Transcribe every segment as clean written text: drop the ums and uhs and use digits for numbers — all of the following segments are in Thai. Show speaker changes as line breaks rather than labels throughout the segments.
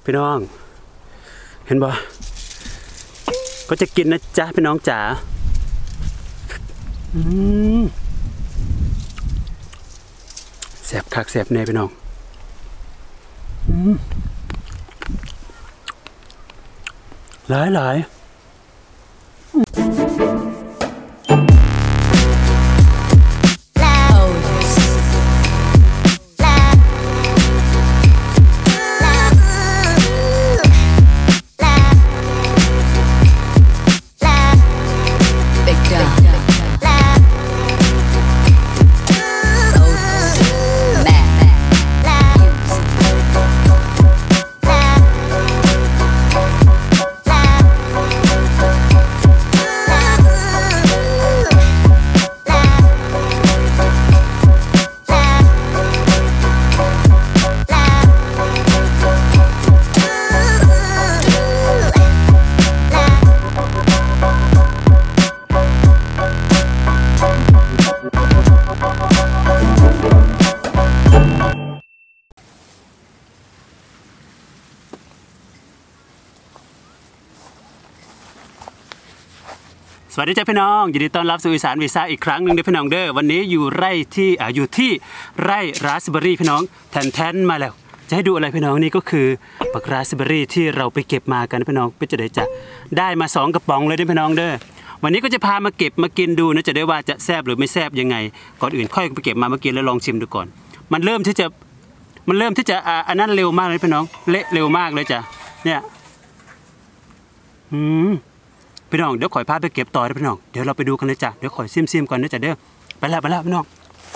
พี่น้องเห็นบ่ก็จะกินนะจ๊ะพี่น้องจ๋าแสบคักแสบเนยพี่น้องหลายสวัสดีจ้าพี่น้องยินดีต้อนรับสู่อีสานวีซ่าอีกครั้งหนึ่งเด้อพี่น้องเด้อวันนี้อยู่ไร่ที่อยู่ที่ไร่ราสเบอร์รี่พี่น้องแทนมาแล้วจะให้ดูอะไรพี่น้องนี่ก็คือบักราสเบอร์รี่ที่เราไปเก็บมากันพี่น้องเป็นจะได้มา2กระป๋องเลยเด้อพี่น้องเด้อวันนี้ก็จะพามาเก็บมากินดูนะจะได้ว่าจะแซ่บหรือไม่แซ่บยังไงก่อนอื่นค่อยไปเก็บมากินแล้วลองชิมดูก่อนมันเริ่มที่จะอันนั้นเร็วมากเลยพี่น้องเละเร็วมากเลยจ้ะเนี่ยพี่น้องเดี๋ยวขอยพาไปเก็บต่อนะพี่น้องเดี๋ยวเราไปดูกันเลยจ้ะเดี๋ยวขอยซิมก่อนนะจ้ะเด้อไปแล้วพี่น้อง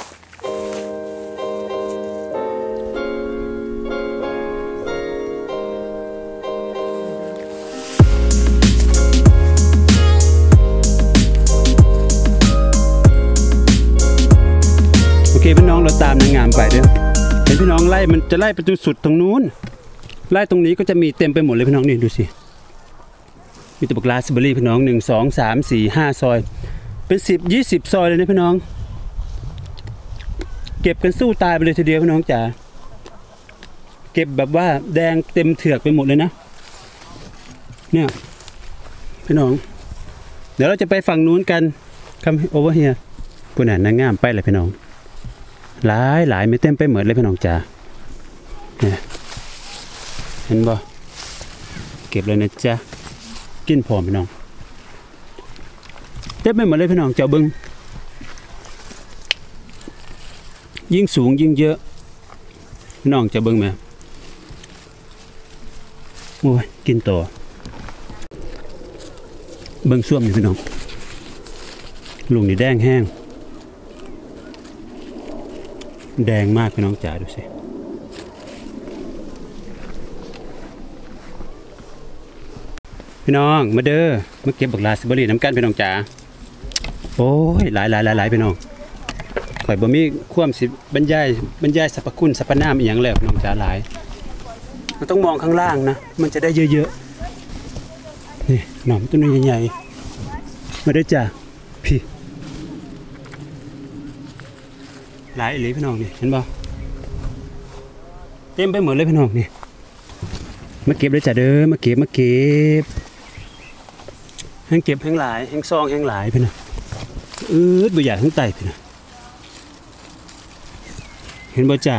โอเคพี่น้องเราตามนางงามไปเด้อเห็นพี่น้องไล่มันจะไล่ไปจนสุดตรงนู้นไล่ตรงนี้ก็จะมีเต็มไปหมดเลยพี่น้องนี่ดูสิมีตัวบักราสเบอร์รี่พี่น้อง1 2 3 4 5ซอยเป็น10 20ซอยเลยนะพี่น้องเก็บกันสู้ตายไปเลยทีเดียวพี่น้องจ๋าเก็บแบบว่าแดงเต็มเถือกไปหมดเลยนะเนี่ยพี่น้องเดี๋ยวเราจะไปฝั่งนู้นกันคำโอเวอร์เฮียผู้นั้นนางงามไปเลยพี่น้องหลายไม่เต็มไปหมดเลยพี่น้องจ๋าเนี่ยเห็นบ่เก็บเลยนะจ๊ะกินพร้อมพี่น้องเต็มไปหมดเลยพี่น้องเจ้าบึงยิ่งสูงยิ่งเยอะพี่น้องเจ้าบึงไหมโอ้ยกินต่อเบิ้งส้วมนี่พี่น้องลุงนี่แดงแห้งแดงมากพี่น้องจ๋าดูสิพี่น้องมาเด้อมาเก็บบักราสเบอร์รี่น้ำกันพี่น้องจ๋าโอ้ยหลายพี่น้องข่อยบ่มีความสิบรรยายสรรพคุณสรรพนามอีหยังแล้วพี่น้องจ๋าหลายมันต้องมองข้างล่างนะมันจะได้เยอะๆนี่หน่อมต้นใหญ่ๆมาเด้อจ้าพี่หลายอีหลีพี่น้องนี่เห็นบ่เต็มไปหมดเลยพี่น้องนี่มาเก็บเลยจ้าเด้อมาเก็บแห้งเก็บแห้งหลายแห้งซองแห้งหลายพี่นะบ่ใหญ่ทั้งไตพี่นะเห็นบ่จ้า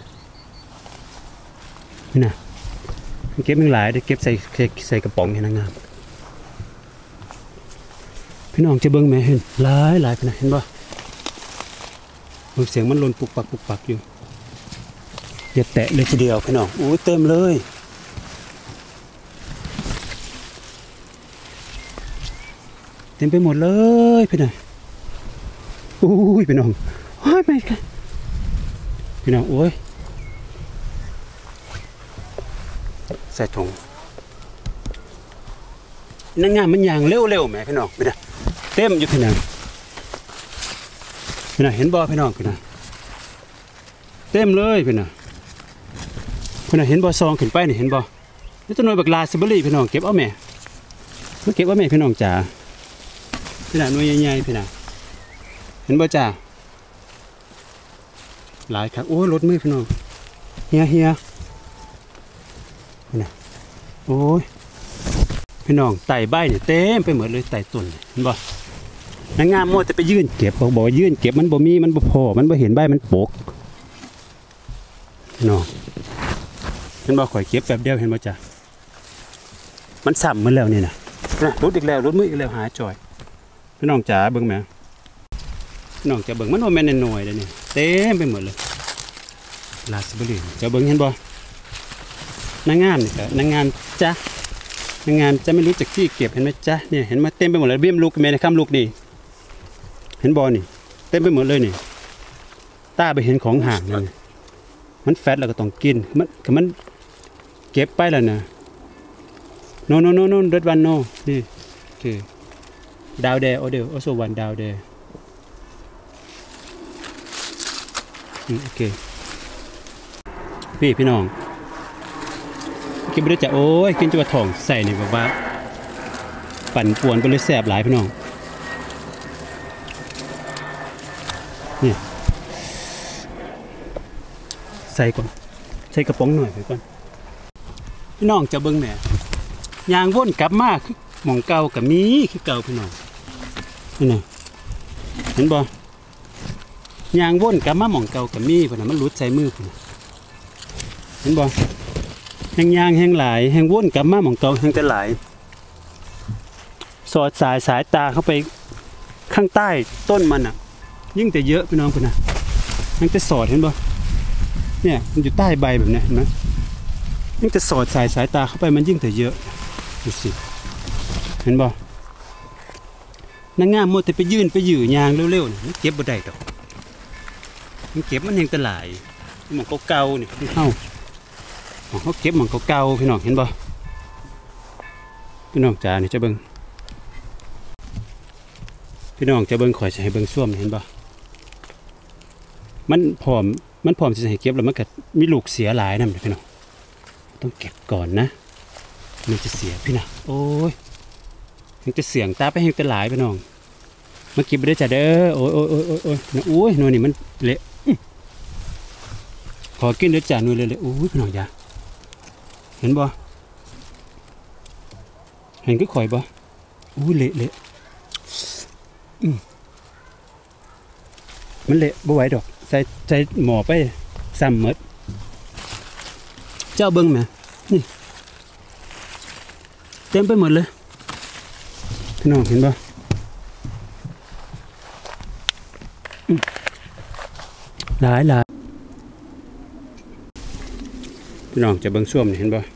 พี่นะเก็บแห้งหลายได้เก็บใส่กระป๋องให้นางงามพี่น้องจะเบิ่งแม่เห็นหลายพี่นะเห็นบ่เสียงมันหล่นปุกปักอยู่อย่าแตะเลยทีเดียวพี่น้องอู้เต็มเลยเต็มไปหมดเลยพี่น้องอุ้ยพี่น้องโอ้ยไม่ค่ะพี่น้องโอ้ยใส่ถุงนางงามมันอย่างเร็วแม่พี่น้องพี่น้องเต็มอยู่พี่น้องเห็นบ่พี่น้องพี่น้องเต็มเลยพี่น้องเห็นบ่ซองขึ้นไปนี่เห็นบ่นี่ต้นไม้บักราสเบอร์รี่พี่น้องเก็บเอาแม่มาเก็บเอาแม่พี่น้องจ๋าพี่น้องหน่วยใหญ่ๆพี่น้องเห็นบ่จ้าหลายครับโอ้รถมือพี่น้องเฮียนี่นะโอ้ยพี่น้องไต่ใบเนี่ยเต็มไปหมดเลยไต่ต้นเห็นบ่นางงามโมจะไปยื่นเก็บบอกยื่นเก็บมันบ่มีมันบ่พอมันบ่เห็นใบมันปกพี่น้องเห็นบ่ข่อยเก็บแบบเดียวเห็นบ่จ้ะมันสั่มมันแล้วนี่นะรุดอีกแล้วรุดมืออีกแล้วหาจ่อยพี่น้องจ๋าเบิ่งแม่พี่น้องจะเบิ่งมันว่าแม่นหน่อยเลยนี่เต็มไปหมดเลยราสเบอร์รี่จะเบิ่งเห็นบ่นางงามนี่ก็นางงามจ้ะนางงามจะไม่รู้จักที่เก็บเห็นไหมจ๊ะเนี่ยเห็นมาเต็มไปหมดเลยเบี้ยมลูกแม่ในข้ามลูกนี่เห็นบ่นี่เต็มไปหมดเลยนี่ตาไปเห็นของห่างนั่นมันแฟตแล้วก็ต้องกินมันเก็บไปแล้วนะโนเดดวันโนนี่คือดาวเดย์โอเดลโอโซวันดาวเดย์โอเคพี่น้องกินไปด้วยจ้ะโอ้ยกินจังหวัดทองใส่นี่แบบว่าปั่นป่วนไปเลยแสบหลายพี่น้องนี่ใส่ก่อนใส่กระป๋องหน่อยไปก่อนพี่น้องจะเบิ่งแหน่ยางว่นกลับมาคือหม่องเก่ากับมีคือเก่าพี่น้องนี่นะเห็นบ่ยางว่นกลับมาหม่องเก่ากับมีพุ่นน่ะมันหลุดใส่มือพุ่นเห็นบ่แห้งยางแห้งหลายแห้งว่นกลับมาหม่องเก่าแห้งแต่หลายสอดสายตาเข้าไปข้างใต้ต้นมันอ่ะยิ่งแต่เยอะพี่น้องพุ่นน่ะยังแต่สอดเห็นบ่เนี่ยมันอยู่ใต้ใบแบบนี้เห็นไหมยิ่งแต่สอดสายตาเข้าไปมันยิ่งแต่เยอะดูสิเห็นบ่นางงามโมแต่ไปยื่นไปยื้อยางเร็วๆนี่มันเก็บบ่ได้ดอกมันเก็บมันแห้งแต่หลายหม่องเก่าๆนี่เขาเก็บหม่องเก่าๆพี่น้องเห็นบ่พี่น้องจ๋านี่จะเบิ่งพี่น้องจะเบิ่งข่อยจะให้เบิ่งส้วมเห็นบ่มันพร้อมจะให้เก็บแล้วมันก็มีลูกเสียหลายนำพี่น้องต้องเก็บก่อนนะมันจะเสียพี่น้องโอ้ยมันจะเสียงตาไปให้แต่หลายพี่น้องมาเก็บไปได้จ้ะเด้อโอ้ยนะโอ้ยหน่วยนี่มันเละขอกินเด้อจ้ะหน่วยเละๆโอ้ยพี่น้องอย่าเห็นบ่เห็นก็ข่อยบ่โอ้ยเละมันเละบ่ไหวดอกใส่หม้อไปซ้ำหมดเจ้าเบิ่งแม่นี่เต็มไปหมดเลยพี่น้องเห็นป่ะหลายพี่น้องจะเบิ่งส้วมนี่เห็นป่ะ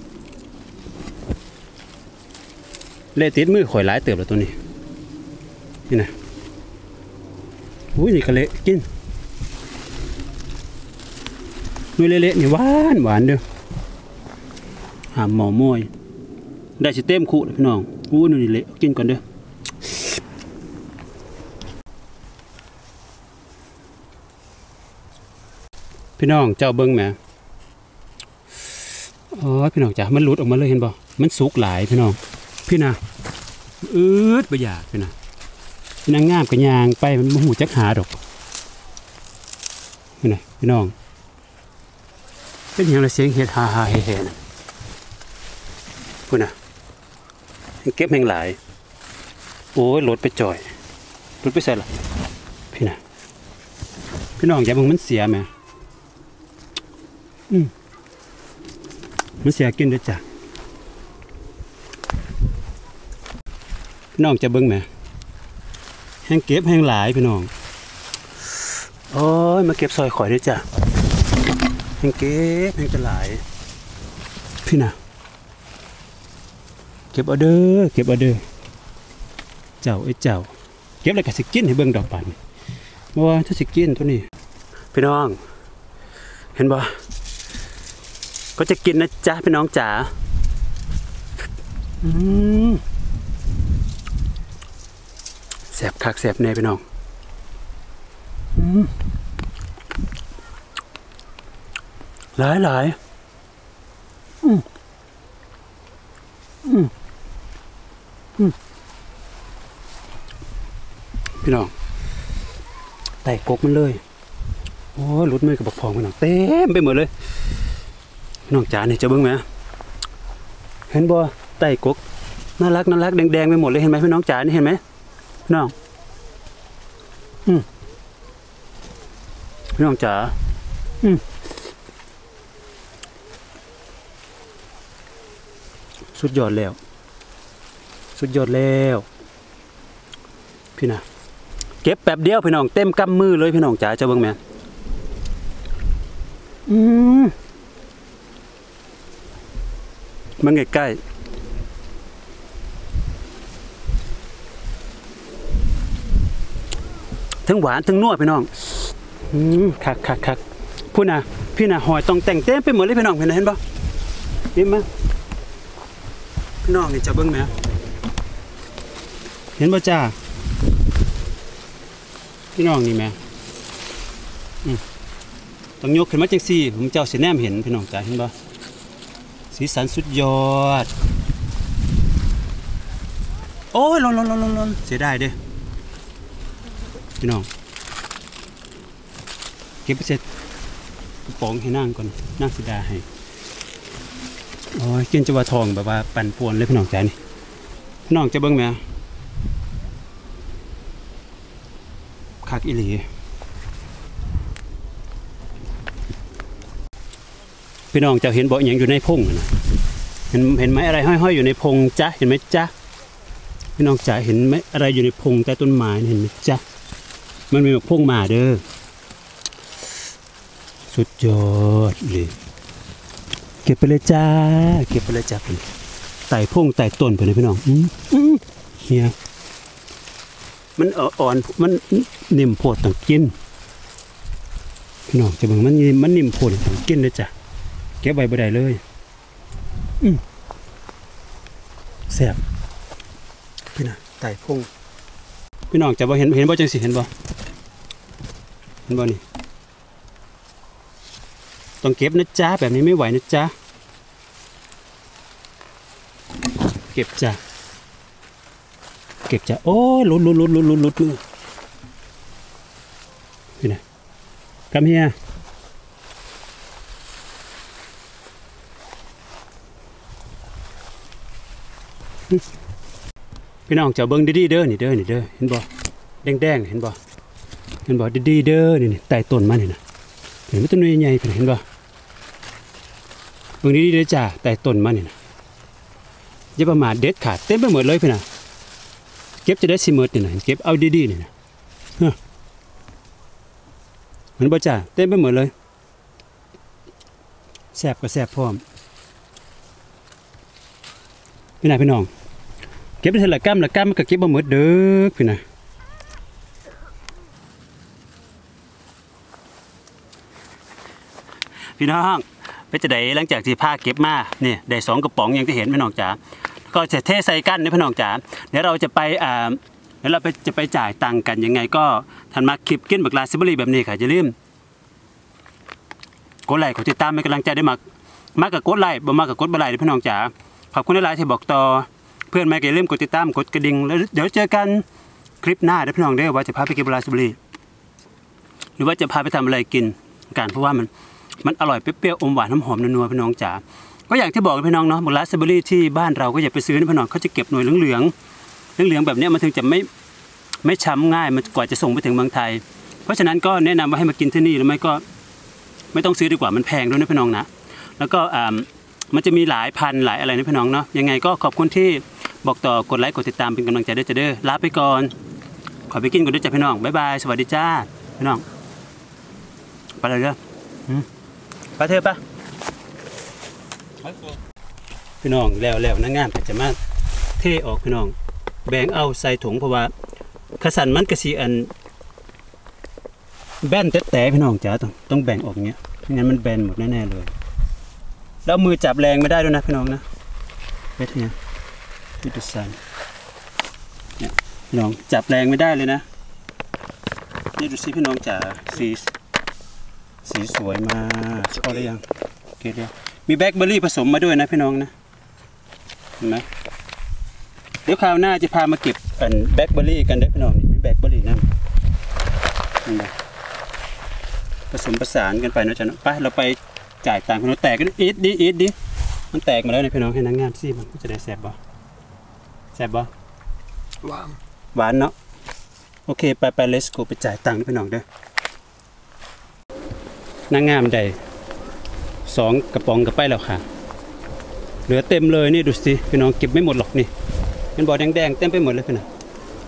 เละติดมือข่อยหลายเติบแล้วตัวนี้นี่นะอุ้ยนี่ก็เละกินนุ่ยเละๆนี่หวานเด้อหามหมอมวยได้สิเต็มคู่พี่น้องอู้นุ่ยเละกินก่อนเด้อพี่น้องเจ้าเบิ้งแหมอ๋อพี่น้องจ้ะมันหลุดออกมาเลยเห็นบ่มันสุกหลายพี่น้องพี่นะบ่อยากพี่นะพี่นางงามกับยางไปมันบ่หูจักหาดอกพี่นะพี่น้องเป็นอย่างไรเสียงเห็ดฮาเฮนะพูดนะเก็บแห่งหลายโอ้ยรถไปจ่อยรถไปใส่ละพี่นะพี่น้องอย่ามึงมันเสียไหมมันเสียกินด้วยจ้ะพี่น้องจะเบิ้งไหมแห้งเก็บแห้งหลายพี่น้องโอ้ยมาเก็บซอยข่อยด้วยจ้ะแห้งเก็บแห้งจะหลายพี่นะเก็บเอาเด้อเจ้าเจ้าเก็บอะไรกับสิกินให้เบิ้งดอกปันว่าถ้าสิกินตัวนี้พี่น้องเห็นบ่ก็จะกินนะจ๊ะพี่น้องจ๋าแสบคักแสบเน่พี่น้องหลายพี่น้องไต่กกมันเลยโอ้หลุดมือกับบักพองพี่น้องเต็มไปหมดเลยพี่น้องจ๋าเนี่ยจะเบิ้งไหมเห็นบ่ไต่กกน่ารักแดงๆไปหมดเลยเห็นไหมพี่น้องจ๋านี่เห็นไหมพี่น้องพี่น้องจ๋าสุดยอดแล้วพี่นะเก็บแป๊บเดียวพี่น้องเต็มกำมือเลยพี่น้องจ๋าจะเบิ่งแม่มันใกล้ๆทั้งหวานทั้งนัวพี่น้องคักพูดนะพี่นะหอยต้องแต่งเต็มไปหมดเลยพี่น้องเห็นปะเห็นไหมพี่น้องนี่จะเบิ่งไหมเห็นป่ะจ้าพี่น้องนี่แม่ต้องยกขึ้นมาจังซี่ผมเจ้าสีแนมเห็นพี่น้องจ้าเห็นป่ะสีสันสุดยอดโอ้ยลนเสียดายเด้พี่น้องเก็บไปเสร็จกระป๋องให้นั่งก่อนนั่งสีดาให้โอ้ยกินจะว่าทองแบบว่าปั่นป่วนเลยพี่น้องจ้านี่พี่น้องจะเบิ่งไหมคักอีหลีพี่น้องจะเห็นบ่ออย่างอยู่ในพงนะเห็นไหมอะไรห้อยๆอยู่ในพงจ๊ะเห็นไหมจ๊ะพี่น้องจ๋าเห็นไหมอะไรอยู่ในพงใต้ต้นไม้เห็นไหมจ๊ะมันมีแบบพงมาเด้อสุดยอดเลยเก็บไปเลยจ้าไต่พงไต่ต้นไปเลยพี่น้องเนี่ยมันอ่อนมันนิ่มโพดต้องกินพี่น้องจะบอกมันนิ่มโพดต้องกินเลยจ้ะเก็บใบบ่ได้เลยแซ่บพี่น้องไต่พงพี่น้องจะบ่เห็นบ่จังสิเห็นบ่นี่ต้องเก็บนะจ๊ะแบบนี้ไม่ไหวนะจ๊ะเก็บจ้ะโอ้ยลุดมือพี่นะกำเฮียพี่น้องจะเบิ้งดีๆเด้อนี่เด้อเห็นบ่แดงเห็นบ่ดีๆเด้อนี่ใต้ต้นมันนี่นะเห็นไหมต้นใหญ่ๆเห็นบ่เบิ้งดีๆเด้อจ้าใต้ต้นมันนี่นะอย่าประมาทเด็ดขาดเต็มไปหมดเลยพี่นะเก็บจะได้สิหมดนี่นะเก็บเอาดีๆนี่นะมันบ่จ้าเต็มไปหมดเลยแซ่บก็แซ่บพร้อมพี่น้องเก็บไปเท่าละกำมันก็เก็บบ่หมดเด้อพี่นะพี่น้องไปจะได้หลังจากที่ผ้าเก็บมาเนี่ยได้2กระป๋องอย่างที่เห็นพี่น้องจ๋าก็จะเทใส่กันนะพี่น้องจ๋าเดี๋ยวเราจะไปจ่ายตังค์กันยังไงก็ทันมาคลิปกินบักราสเบอรี่แบบนี้ค่ะอย่าลืมกดไลค์กดติดตามเป็นกำลังใจได้มากกับกดไลค์บ่มากกับกดบ่ไลค์พี่น้องจ๋าขอบคุณหลายๆที่บอกต่อเพื่อนไม่อย่าลืมกดติดตามกดกระดิ่งแล้วเดี๋ยวเจอกันคลิปหน้าเด้อพี่น้องเด้อว่าจะพาไปกินบักราสเบอรี่หรือว่าจะพาไปทำอะไรกินกันเพราะว่ามันอร่อยเปรี้ยวๆอมหวานหอมๆนัวๆพี่น้องจ๋าก็อย่างที่บอกพี่น้องเนาะบักราสเบอรี่ที่บ้านเราก็อย่าไปซื้อนะพี่น้องเขาจะเก็บหน่วยเหลืองแบบนี้มันถึงจะไม่ช้ำง่ายมันกว่าจะส่งไปถึงเมืองไทยเพราะฉะนั้นก็แนะนำว่าให้มากินที่นี่หรือไม่ก็ไม่ต้องซื้อดีกว่ามันแพงด้วยนะพี่น้องนะแล้วก็มันจะมีหลายพันหลายอะไรนะพี่น้องเนาะยังไงก็ขอบคุณที่บอกต่อกดไลค์กดติดตามเป็นกำลังใจด้วยจ้ะเด้อลาไปก่อนขอไปกินก่อนด้วยจ้ะพี่น้องบ๊ายบายสวัสดีจ้าพี่น้องไปเลยเด้อไปเถอะปะพี่น้องแล้วนักงานจะมาเทออกพี่น้องแบ่งเอาใส่ถุงเพราะว่าขสันมันกระสีอันแบนแต่พี่น้องจ๋าต้องแบ่งออกเงี้ยไม่งั้นมันแบนหมดแน่ๆเลยแล้วมือจับแรงไม่ได้ด้วยนะพี่น้องนะเวทเนี่ยพิทุสันเนี่ยพี่น้องจับแรงไม่ได้เลยนะนี่ดูสิพี่น้องจ๋าสีสวยมากพอได้ยังโอเคเดี๋ยวมีแบล็คเบอร์รี่ผสมมาด้วยนะพี่น้องนะเห็นไหมเดี๋ยวคราวหน้าจะพามาเก็บแบล็คเบอร์รี่กันได้พี่น้องมีแบล็คเบอร์รี่นะผสมผสานกันไปนะจ๊ะไปเราไปจ่ายตังค์พี่น้องแตกกันอีดดิมันแตกมาแล้วในพี่น้องให้นางงามซี่มันจะได้แซ่บบ่แซ่บบ่
หวาน
หวานเนาะโอเคไป let's go ไปจ่ายตังค์พี่น้องเด้อนางงามได้2กระป๋องกับไปแล้วค่ะเหลือเต็มเลยนี่ดูสิพี่น้องเก็บไม่หมดหรอกนี่มันบ่อแดงๆเต็มไปหมดเลยพี่น้อง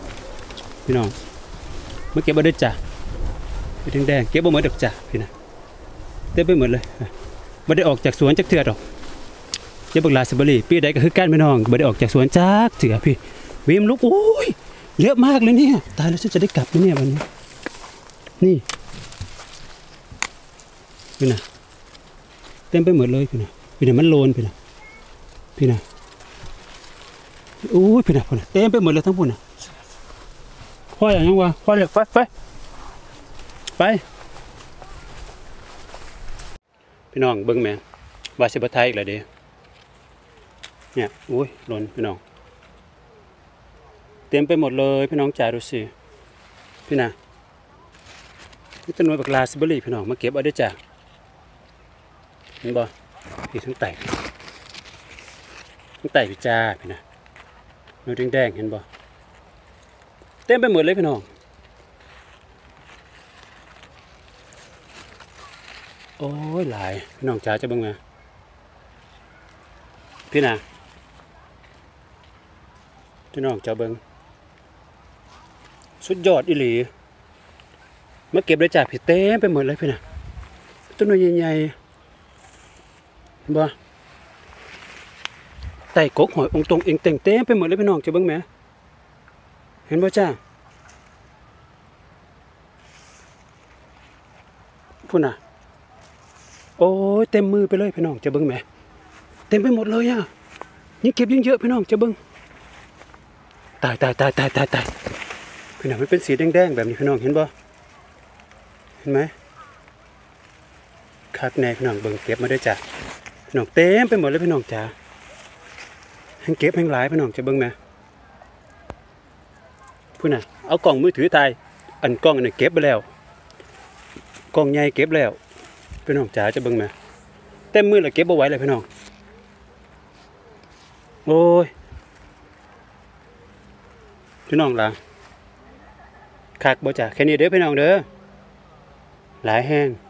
เมื่อเก็บบ่ได้จ้ะแดงๆเก็บบ่หมดดอกจ้ะพี่นะเต็มไปหมดเลยบ่ได้ออกจากสวนจักเทื่อดอกเจ้าบักราสเบอรี่ปีใดก็คือกันพี่น้องบ่ได้ออกจากสวนจักเทื่อพี่วิมลูกโอ้ยเยอะมากเลยเนี่ยตายแล้วฉันจะได้กลับมั้ยเนี่ยวันนี้นี่นะเต็มไปหมดเลยพี่นะมันโลนพี่นะโอ้ยพี่นะเต็มไปหมดเลยทั้งพุ่นนะพ่ออย่างยังวะพ่อเรียกไปพี่น้องเบิ่งแม่ว่าสิบ่ไทยอีกแล้วเด้เนี่ยโอ้ยหล่นพี่น้องเต็มไปหมดเลยพี่น้องจ๋าดูสิพี่นะนี่ต้นไม้บักราสเบอรี่พี่น้องมาเก็บเอาได้จ้ะเห็นบ่พี่ทั้งไต่พี่จ้าพี่นะเนื้อแดงๆเห็นบ่เต็มไปหมดเลยพี่น้องโอ้ยหลายพี่น้องจ๋าจะเบิ่งมาพี่นะพี่น้องจ๋าเบิ่งสุดยอดอีหลีมาเก็บเลยจ้ะพี่เต็มไปหมดเลยพี่นะต้นไม้ใหญ่ๆบ่ไต่กกหอยองตรงเองเต็มไปหมดเลยพี่น้องจะเบิ่งแม่เห็นบ่จ้าพุ่นน่ะโอ้ยเต็มมือไปเลยพี่น้องจะเบิ่งแม่เต็มไปหมดเลยอ่ะยิ่งเก็บยิ่งเยอะพี่น้องจะเบิ่งตายพี่น้องมันเป็นสีแดงๆแบบนี้พี่น้องเห็นบ่เห็นไหมคักแน่พี่น้องเบิ่งเก็บมาด้วยจ้ะพี่น้องเต็มไปหมดเลยพี่น้องจ๋าแห่งเก็บแห่งหลายพี่น้องจะเบิ่งแม่พุ่นน่ะเอากล้องมือถือถ่ายอันกล้องอันนั้นเก็บไปแล้วกล้องใหญ่เก็บแล้วพี่น้องจ๋าจะเบิ่งแม่เต็มมือแล้วเก็บบ่ไหวเลยพี่น้องโอ้ยพี่น้องล่ะคักบ่จ้ะแค่นี้เด้อพี่น้องเด้อหลายแห้ง